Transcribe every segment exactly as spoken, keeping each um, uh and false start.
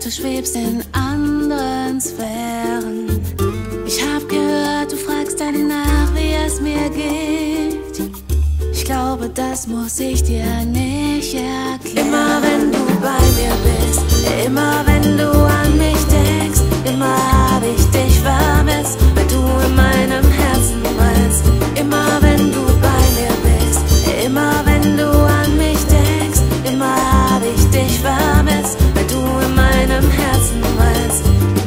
du schwebst in anderen Sphären. Ich hab gehört, du fragst danach, wie es mir geht. Ich glaube, das muss ich dir nicht erklären. Immer wenn du bei mir bist, immer wenn du an mich denkst, immer hab ich dich vermisst, weil du in meinem Herzen brennst. Immer wenn du bei mir bist, immer wenn du an mich denkst, immer hab ich dich vermisst, weil du in meinem Herzen brennst.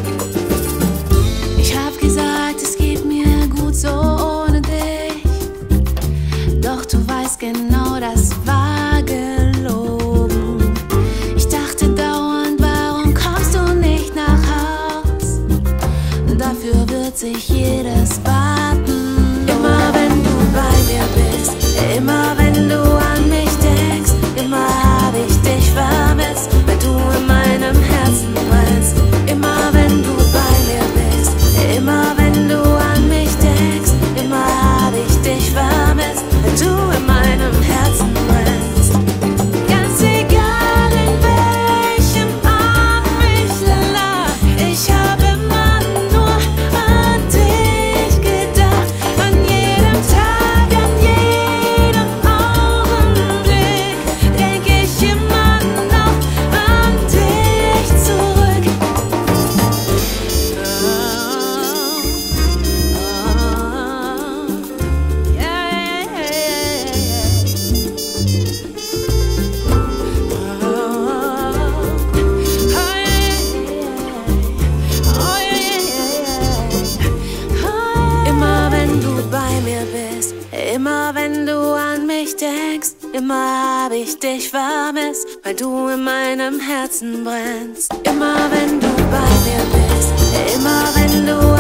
Ich hab gesagt, es geht mir gut so ohne dich, doch du weißt genau, das war gelogen. Ich dachte dauernd, warum kommst du nicht nach Haus? Dafür wird sich jedes warten. Immer wenn du bei mir bist, immer wenn du an mich denkst, immer hab ich dich vermisst, weil du in meinem Herzen brennst. Immer wenn du bei mir bist, immer wenn du an mich denkst, immer hab ich dich vermisst, weil du in meinem Herzen brennst. Ganz egal in welchem Ort mich lag, ich hab immer nur an dich gedacht. An jedem Tag, an jedem Augenblick denk ich immer noch an dich zurück. Oh, oh, yeah, yeah, yeah, yeah. Oh, oh, yeah, oh, yeah, yeah, yeah. Immer wenn du bei mir bist, immer wenn du an mich denkst, immer hab ich dich vermisst, weil du in meinem Herzen brennst. Immer wenn du bei mir bist, immer wenn du